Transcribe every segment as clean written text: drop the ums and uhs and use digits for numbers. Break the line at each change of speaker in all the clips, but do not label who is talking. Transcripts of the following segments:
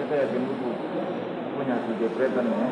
kita yakin dulu punya si jepretan ya.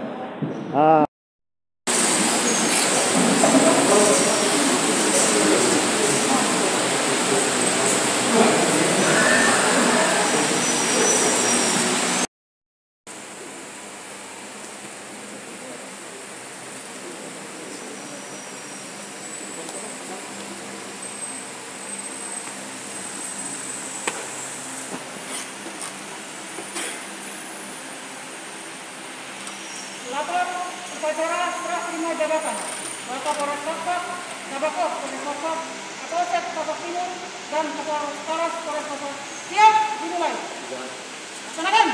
Laporan upacara serah terima jabatan Bapak Polres Depok, Kabakop Polres Depok, Kapolsek Depok Timur, dan Kapolres Polres Depok. Siap dimulai. Laksanakan.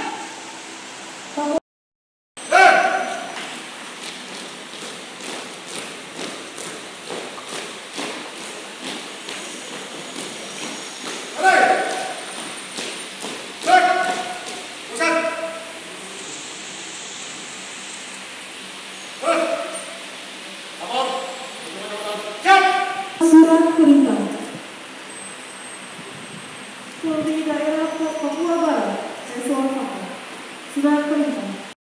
Surat perintah Polri Daerah Papua Barat, Eselon 1. Surat perintah.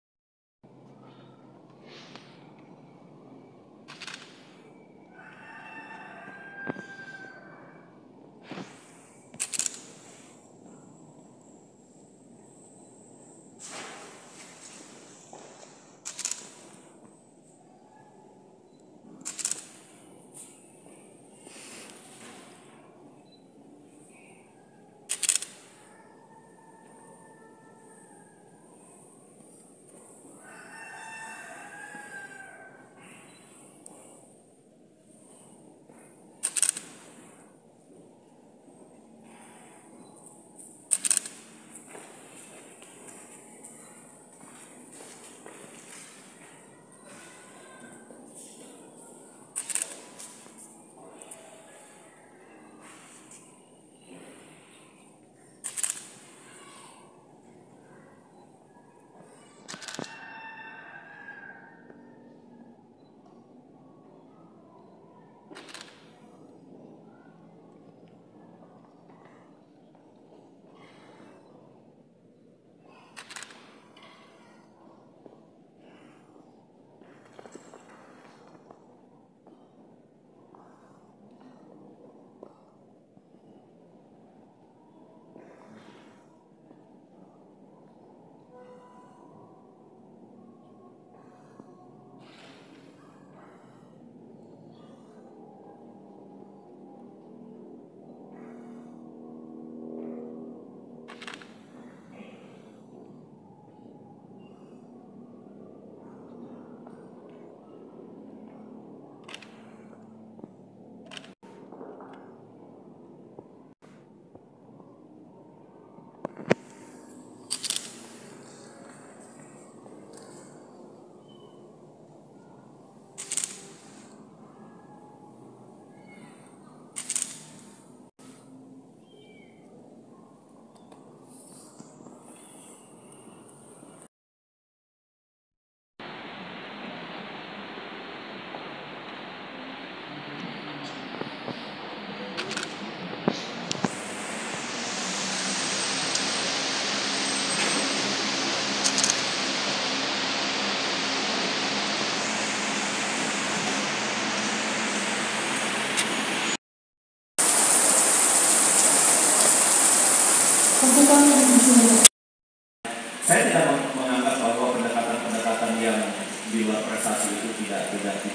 Saya tidak menganggap bahwa pendekatan-pendekatan yang di luar prestasi itu tidak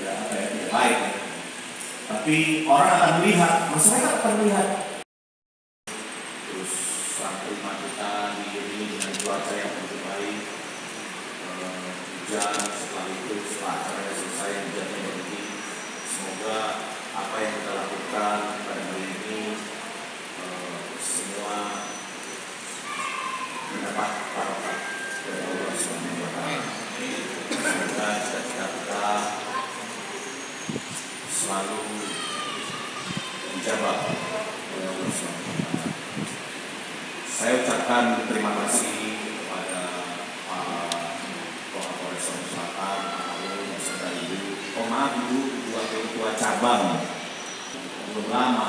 baik. Tapi orang akan melihat, masyarakat akan melihat. Terus serah terima kita diiringi dengan cuaca yang begitu baik, hujan, setelah itu setelah acaranya selesai hujannya berhenti. Semoga apa yang kita lakukan pada hari ini semua mendapat barokah dari Allah Subhanahu wa Ta'ala. Semoga cita-cita kita selalu dijabah oleh Allah Subhanahu wa Ta'ala. Saya ucapkan terima kasih kepada Pak Kapolres Selatan, Pak Agung, beserta Ibu, Ibu Ketua Cabang, belum lama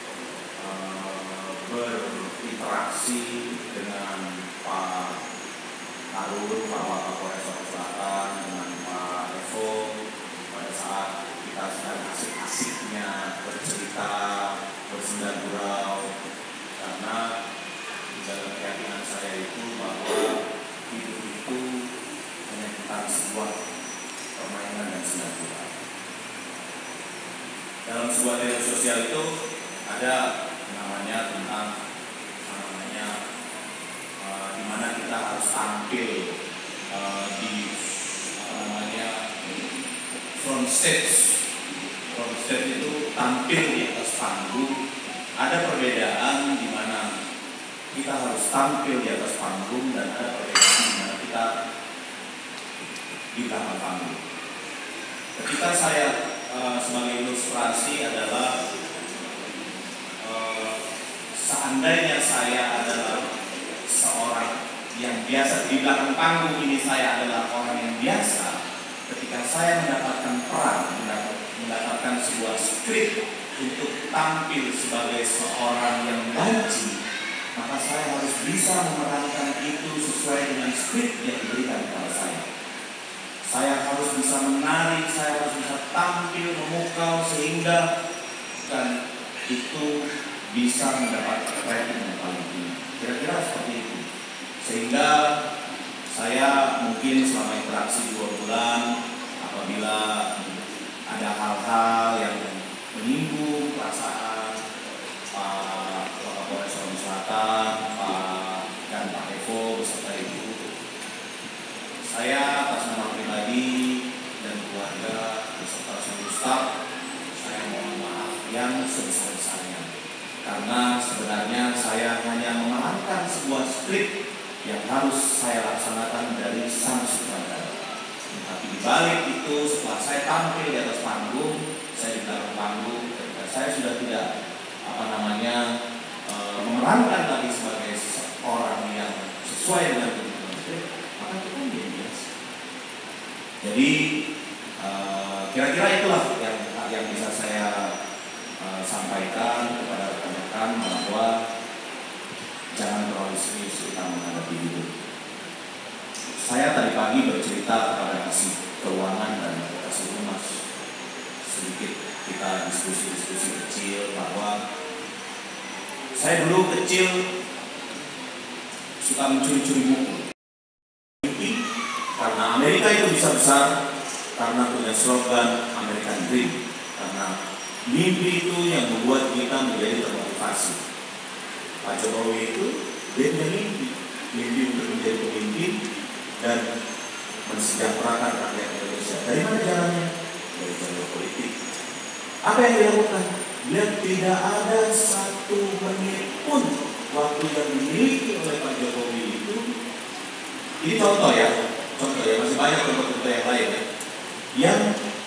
berinteraksi dengan Pak Harun, Pak Wakapolres Selatan, dengan Pak Evo pada saat kita sedang asik-asiknya bercerita, bersenda gurau, karena di dalam keyakinan saya itu bahwa hidup itu hanya tentang sebuah permainan dan senda gurau. Dalam sebuah teori sosial itu ada namanya tentang di mana kita harus tampil di front stage. Front stage itu tampil di atas panggung. Ada perbedaan di mana kita harus tampil di atas panggung dan ada perbedaan di mana kita di belakang panggung. Ketika saya sebagai ilustrasi adalah seandainya saya adalah seorang yang biasa di belakang panggung ini, saya adalah orang yang biasa. Ketika saya mendapatkan peran, mendapatkan sebuah skrip untuk tampil sebagai seorang yang banci, maka saya harus bisa memerankan itu sesuai dengan skrip yang diberikan kepada saya. Saya harus bisa menari, saya harus bisa tampil memukau sehingga dan itu bisa mendapat rating yang paling tinggi. Kira-kira seperti itu. Sehingga saya mungkin selama interaksi 2 bulan, apabila ada hal-hal yang menyinggung perasaan Pak Wakapolres Selatan, dan Pak Evo beserta Ibu, saya atas nama pribadi dan keluarga beserta seluruh staf, saya mohon maaf yang sebesar-besarnya. Karena sebenarnya saya hanya memerankan sebuah skrip yang harus saya laksanakan dari sang sutradara. Tapi di balik itu, setelah saya tampil di atas panggung, saya di belakang panggung, ketika saya sudah tidak memerankan lagi sebagai seorang yang sesuai dengan kebutuhan skrip, maka itu kan biasa. Jadi kira-kira itulah yang bisa saya sampaikan kepada rekan-rekan, bahwa jangan terlalu serius kita menghadapi hidup. Saya tadi pagi bercerita kepada kasih keuangan dan kasih humas, sedikit kita diskusi kecil, bahwa saya dulu kecil suka mencuri-curi buku. Karena Amerika itu bisa besar, karena punya slogan American Dream, karena mimpi itu yang membuat kita menjadi termotivasi. Pak Jokowi itu dia punya mimpi untuk menjadi pemimpin dan mensejahterakan rakyat Indonesia. Dari mana jalannya? Dari jalur politik. Apa yang dia lakukan? Dia tidak ada 1 menit pun waktu yang dimiliki oleh Pak Jokowi itu. Ini contoh ya, masih banyak contoh-contoh yang lain ya. Yang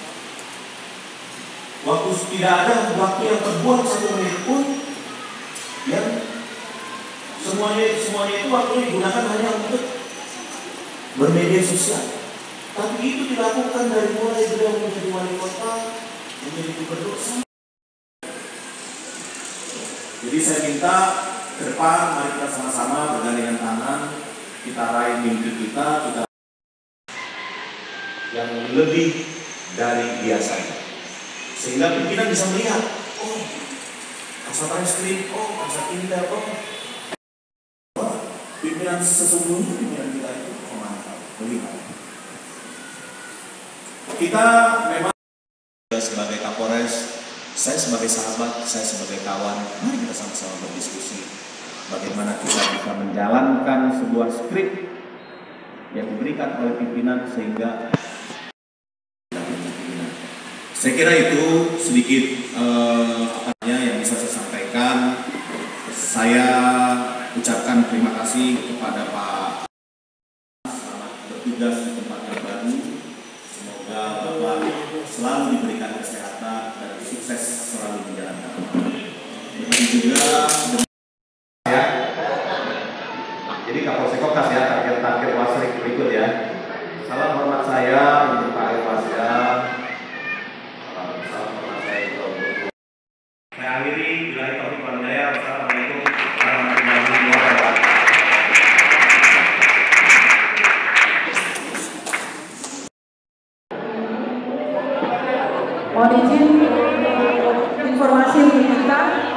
waktu tidak ada waktu yang terbuang 1 menit pun, yang semuanya itu waktu digunakan hanya untuk bermedia sosial. Tapi itu dilakukan dari mulai beliau menjadi wali kota, menjadi gubernur. Jadi saya minta ke depan, mari kita sama-sama bergandengan tangan, kita raih mimpi kita yang lebih dari biasanya. Sehingga pimpinan bisa melihat, oh, Kasat Reskrim, oh, Kasat Intel, oh, pimpinan sesungguhnya, pimpinan kita itu memantau, melihat. Kita memang sebagai Kapolres, saya sebagai sahabat, saya sebagai kawan, mari kita sama-sama berdiskusi bagaimana kita bisa menjalankan sebuah skrip yang diberikan oleh pimpinan sehingga saya kira itu sedikit yang bisa saya sampaikan. Saya ucapkan terima kasih kepada Pak, selamat bertugas di tempat yang baru. Semoga Bapak selalu diberikan kesehatan dan sukses selalu menjalankan. Begitu juga ya. Jadi Kapolsek Kokas ya, target wasrik berikut ya. Salam hormat saya untuk Pak Irwasya. Saya akhiri, bila itu Assalamualaikum warahmatullahi wabarakatuh.
Mohon izin informasi untuk kita.